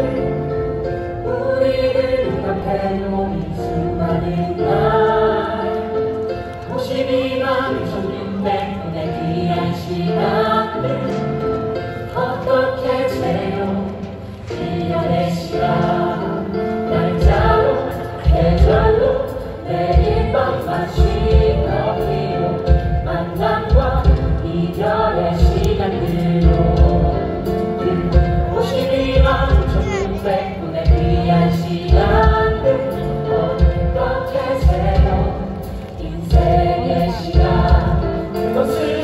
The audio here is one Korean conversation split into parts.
우리를 눈앞에 놓인 수많은 날 52만 1600분의 귀한 시간들 어떻게 채워 1년의 시간 날짜로 계절로 매일 밤만 쉼없이로 만남과 이별의 시간들로 52만 1600분의 귀한 시간들 어떻게 새로 인생의 시간 그것을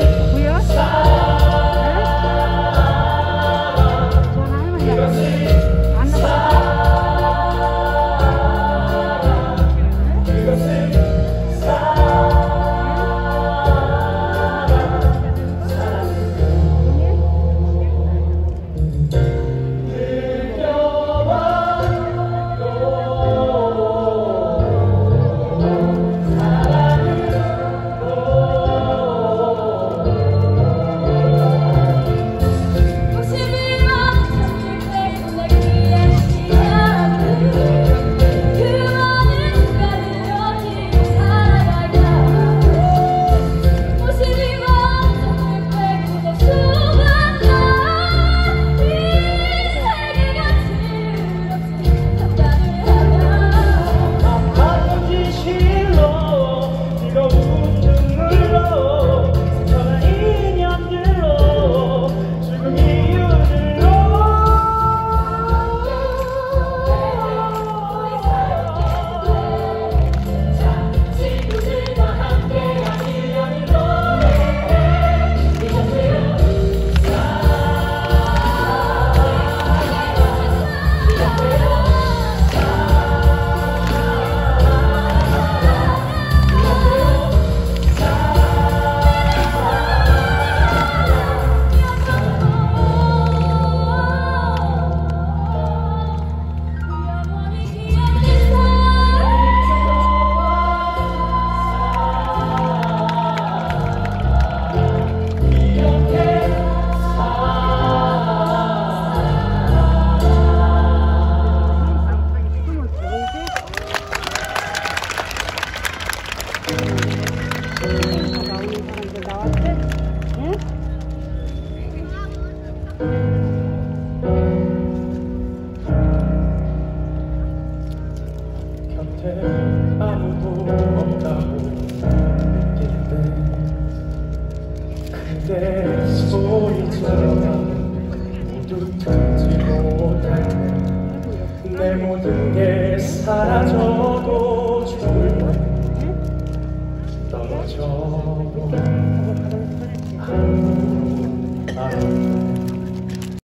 곁에 아무도 없다고 느낄 때 그대의 소리처럼 모두 듣지 못할 내 모든 게 사라져도